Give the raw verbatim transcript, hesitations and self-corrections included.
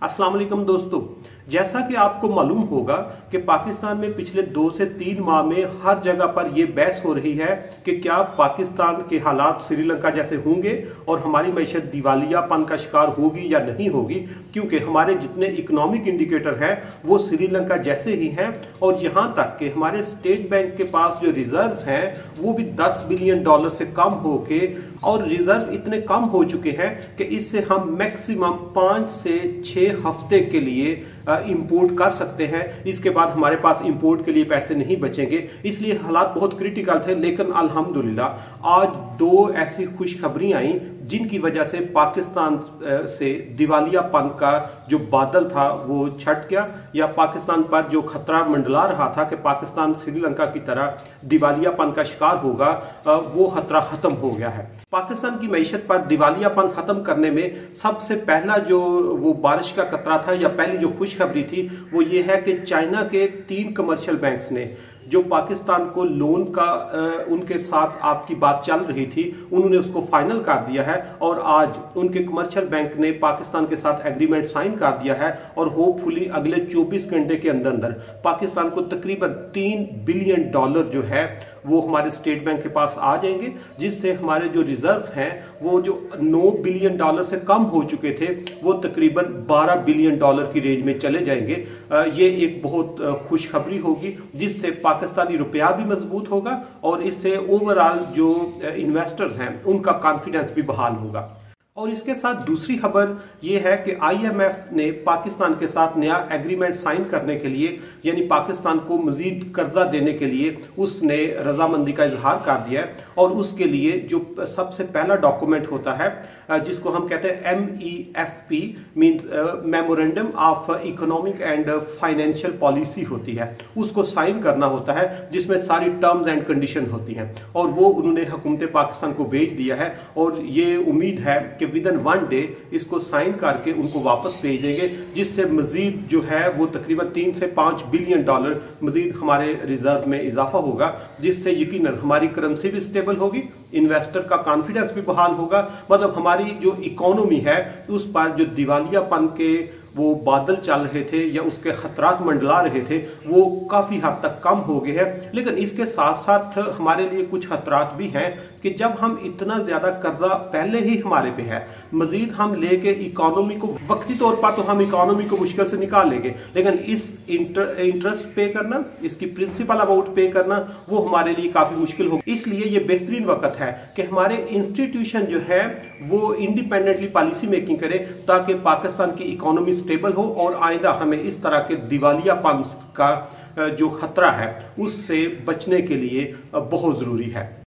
अस्सलाम वालेकुम दोस्तों, जैसा कि आपको मालूम होगा कि पाकिस्तान में पिछले दो से तीन माह में हर जगह पर यह बहस हो रही है कि क्या पाकिस्तान के हालात श्रीलंका जैसे होंगे और हमारी मैशत दिवालियापन का शिकार होगी या नहीं होगी, क्योंकि हमारे जितने इकोनॉमिक इंडिकेटर हैं वो श्रीलंका जैसे ही हैं। और यहां तक कि हमारे स्टेट बैंक के पास जो रिजर्व हैं वो भी दस बिलियन डॉलर से कम होके और रिजर्व इतने कम हो चुके हैं कि इससे हम मैक्सिमम पांच से छह हफ्ते के लिए इंपोर्ट कर सकते हैं। इसके बाद हमारे पास इंपोर्ट के लिए पैसे नहीं बचेंगे, इसलिए हालात बहुत क्रिटिकल थे। लेकिन अल्हम्दुलिल्लाह आज दो ऐसी खुशखबरी आई जिनकी वजह से पाकिस्तान से दिवालियापन का जो बादल था वो छट गया, या पाकिस्तान पर जो खतरा मंडला रहा था कि पाकिस्तान श्रीलंका की तरह दिवालियापन का शिकार होगा, वो खतरा खत्म हो गया है। पाकिस्तान की मैशत पर दिवालियापन खत्म करने में सबसे पहला जो वो बारिश का खतरा था या पहली जो खुशखबरी थी वो ये है कि चाइना के तीन कमर्शियल बैंक्स ने जो पाकिस्तान को लोन का उनके साथ आपकी बात चल रही थी उन्होंने उसको फाइनल कर दिया है और आज उनके कमर्शियल बैंक ने पाकिस्तान के साथ एग्रीमेंट साइन कर दिया है और होपफुली अगले चौबीस घंटे के अंदर अंदर पाकिस्तान को तकरीबन तीन बिलियन डॉलर जो है वो हमारे स्टेट बैंक के पास आ जाएंगे, जिससे हमारे जो रिजर्व हैं वो जो नौ बिलियन डॉलर से कम हो चुके थे वो तकरीबन बारह बिलियन डॉलर की रेंज में चले जाएंगे। ये एक बहुत खुशखबरी होगी जिससे पाकिस्तानी रुपया भी मजबूत होगा और इससे ओवरऑल जो इन्वेस्टर्स हैं उनका कॉन्फिडेंस भी बहाल होगा। और इसके साथ दूसरी खबर यह है कि आईएमएफ ने पाकिस्तान के साथ नया एग्रीमेंट साइन करने के लिए, यानी पाकिस्तान को मजीद कर्जा देने के लिए उसने रजामंदी का इजहार कर दिया है। और उसके लिए जो सबसे पहला डॉक्यूमेंट होता है जिसको हम कहते हैं M E F P means memorandum of economic and financial policy होती है, उसको साइन करना होता है जिसमें सारी टर्म्स एंड कंडीशन होती हैं और वो उन्होंने हुकूमत पाकिस्तान को भेज दिया है। और ये उम्मीद है कि विद इन वन डे इसको साइन करके उनको वापस भेज देंगे, जिससे मजीद जो है वो तकरीबन तीन से पांच बिलियन डॉलर मजीद हमारे रिजर्व में इजाफा होगा, जिससे यकीनन हमारी करेंसी भी स्टेबल होगी, इन्वेस्टर का कॉन्फिडेंस भी बहाल होगा। मतलब हमारी जो इकोनॉमी है उस पर जो दिवालियापन के वो बादल चल रहे थे या उसके खतरात मंडला रहे थे वो काफी हद तक कम हो गए हैं। लेकिन इसके साथ साथ हमारे लिए कुछ खतरात भी हैं कि जब हम इतना ज्यादा कर्जा पहले ही हमारे पे है, मजीद हम लेके इकोनॉमी को वक्ती तौर पर तो हम इकोनॉमी को मुश्किल से निकाल लेंगे, लेकिन इस इंटर, इंटरेस्ट पे करना, इसकी प्रिंसिपल अमाउंट पे करना वो हमारे लिए काफी मुश्किल होगा। इसलिए ये बेहतरीन वक्त है कि हमारे इंस्टीट्यूशन जो है वो इंडिपेंडेंटली पॉलिसी मेकिंग करे ताकि पाकिस्तान की इकोनॉमी स्टेबल हो और आइंदा हमें इस तरह के दिवालियापन का जो खतरा है उससे बचने के लिए बहुत जरूरी है।